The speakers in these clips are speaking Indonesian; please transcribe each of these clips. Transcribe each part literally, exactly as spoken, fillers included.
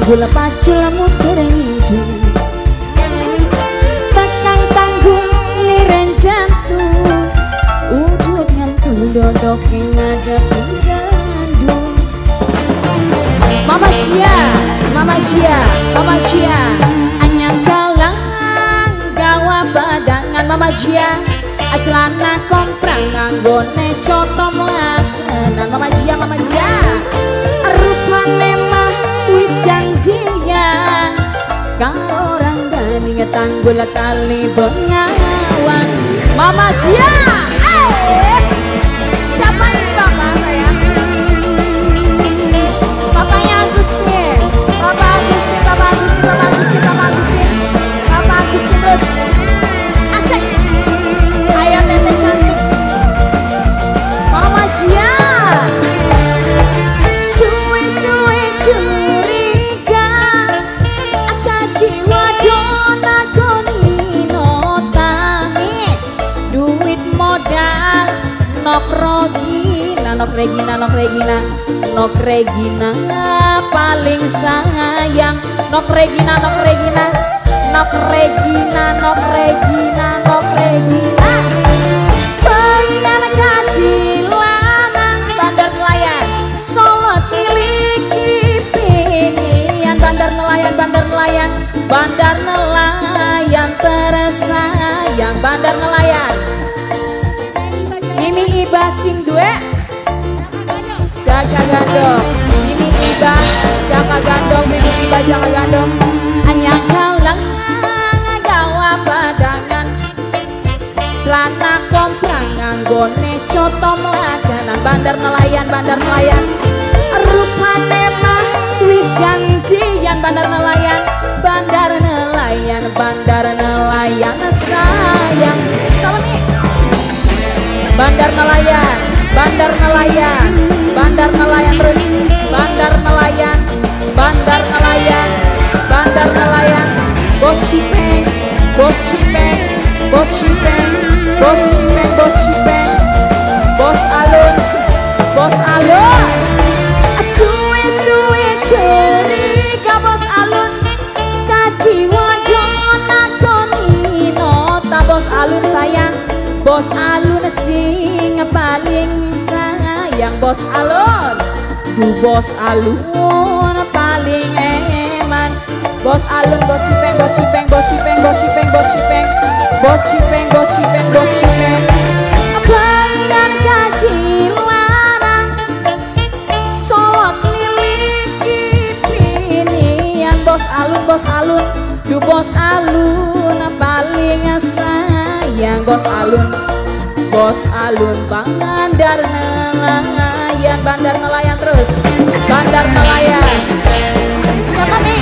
tanggul pacul muter ngindu takang tanggung liren jantung ujud ngantung dodok yang ngadap gandung. Mama Cia, Mama Cia, Mama Cia anyang kalang gawa badangan Mama Cia acelana komprang nganggone coto melakenan Mama Cia, Mama Cia rupane mah wis janjian karo orang gani tanggul kali bengawan Mama Cia. Eh siapa ini bapak saya? Bapaknya Agustin, Bapak Agustin, Bapak Agustin, Bapak Agustin, Bapak Agustin, Bapak Agustin terus asik. Ayo tete cantik Mama Cia. Suwe-suwe curiga Aka jiwa dona koni notani duit modal nok Regina, nok Regina, nok Regina, nok Regina paling sayang nok Regina, nok Regina, nok Regina, nok Regina, nok Regina bayan kacilanang bandar nelayan solot miliki pinian bandar nelayan, bandar nelayan, bandar nelayan tersayang bandar nelayan ini iba sing due jaga gandong ini iba jaga gandong ini iba jaga gandong anyang kalang gawa badangan celana komprang nganggone coto meladanan bandar nelayan, bandar nelayan rupane mah wis janjian bandar nelayan, bandar nelayan, bandar nelayan sayang sama nih bandar nelayan, bandar nelayan, bandar nelayan terus bandar nelayan, bandar nelayan, bandar nelayan bos Cipeng, bos Cipeng, bos Cipeng, bos Cipeng, bos Cipeng, bos Alun, bos Alun suwe-suwe curiga bos Alun kajiwa dona koni nota bos Alun sayang bos Alun sing paling sayang bos Alun du bos Alun paling eman bos Alun bos Cipeng, bos Cipeng, bos Cipeng, bos Cipeng, bos Cipeng, bos Cipeng, bos Cipeng, bos Cipeng bayan kacilanang solot miliki pinian bos Alun, bos Alun du bos Alun paling sayang bos Alun, bos Alun bandar nelayan, bandar nelayan terus bandar nelayan siapa nih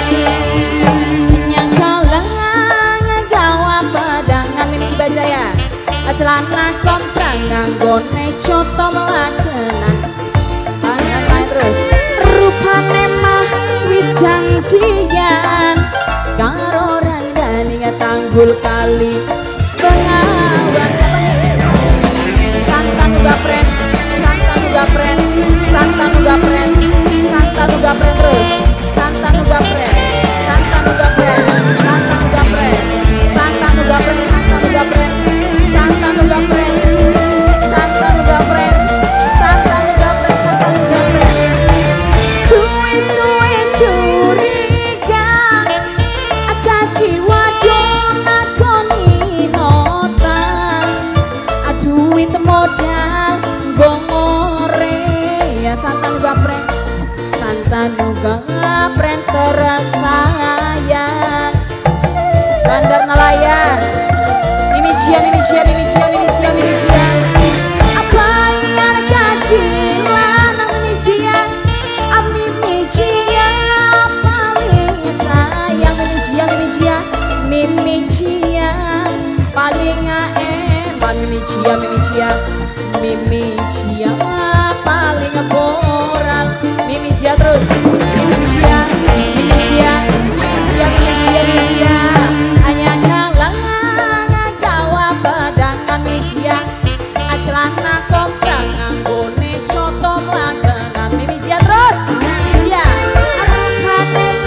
yang kalang gawa badangan ini iba jaya celana komprang nganggone coto melakenan bandar nelayan terus rupane mah wis janjian karo randani tanggul kali bengawan siapa nih Santa Nuga Pren, Santa Nuga Pren, Santa Nuga Pren, Santa Nuga Pren terus Santa Nuga Pren, Santa Nuga Pren, Santa Nuga Pren, Santa Nuga Pren, Santa Nuga Pren, Santa Nuga Pren, Santa Nuga Pren, Santa Nuga Pren, Santa Nuga Pren suwe-suwe curiga aka jiwa dona koni nota aduit modal gongore ya Santa Nuga Pren, Santa Nuga Pren tersayang bandar nelayan mimician, mimician, mimician, mimician, mimician apa yang kacilan mimician mimician paling sayang mimician, mimician, mimician paling eman mimician, mimician, mimician paling boral mimician terus mimician, mimician, mimician, mimician, mimician hanya kalang gawa badangan mimician acelana komprang nganggone coto melakenan mimician terus mimician rupane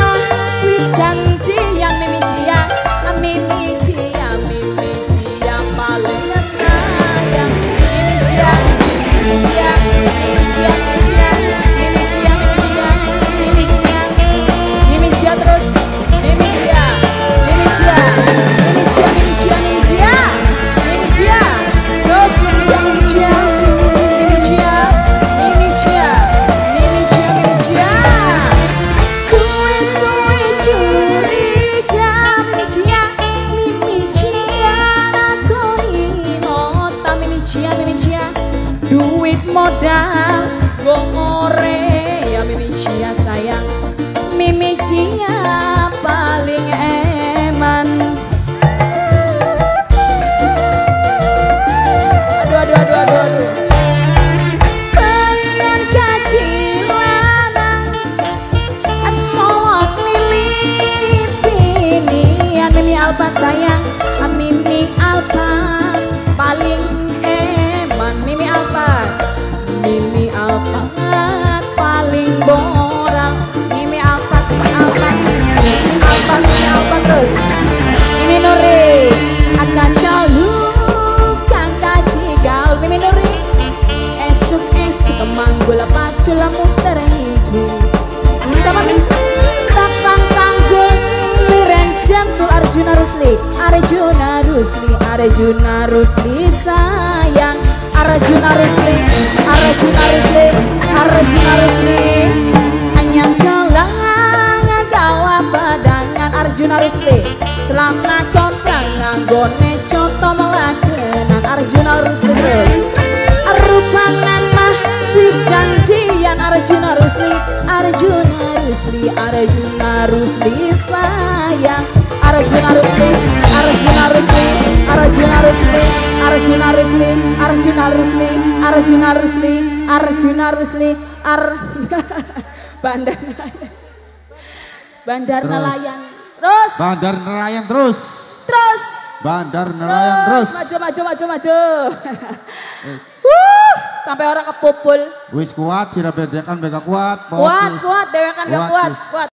modal gomore ya Mimi Cia sayang, Mimi Cia paling eman. Aduh aduh aduh aduh aduh. Pengen gaji lanang asal milih binian Mimi Alpa sayang, Mimi Alpa paling eman. Mimi Alpa, Mimi Alpa paling boral. Mimi Alpa, Mimi Alpa, Mimi Alpa, Mimi Alpa terus. Mimi Nuri, agak jauh kang kaji gaul. Mimi Nuri, esuk esuk manggul pacul muter hidung. Coba nih, tapang tanggul liren jantul Arjuna Rusli, Arjuna Rusli, Arjuna Rusli sayang, Arjuna Rusli, Arjuna Rusli, Arjuna Rusli, anyang kalangan gawa badangan Arjuna Rusli, selama kontrang nganggone contoh melakenan Arjuna Rusli terus, rupangan mah wis janjian Arjuna Rusli, Arjuna Rusli, Arjuna Rusli sayang, Arjuna Rusli, Arjuna Rusli, Arjuna Rusli, Arjuna Rusli, Arjuna Rusli, Arjuna Rusli, Arjuna Rusli, Ar Bandar Bandar Nelayan terus, Bandar Nelayan terus, terus, Bandar Nelayan terus, maju maju maju maju. Wuh, sampai orang kepupul. Wis kuat, sira bedakan bega kuat. Kuat kuat, dewekan gak kuat, kuat.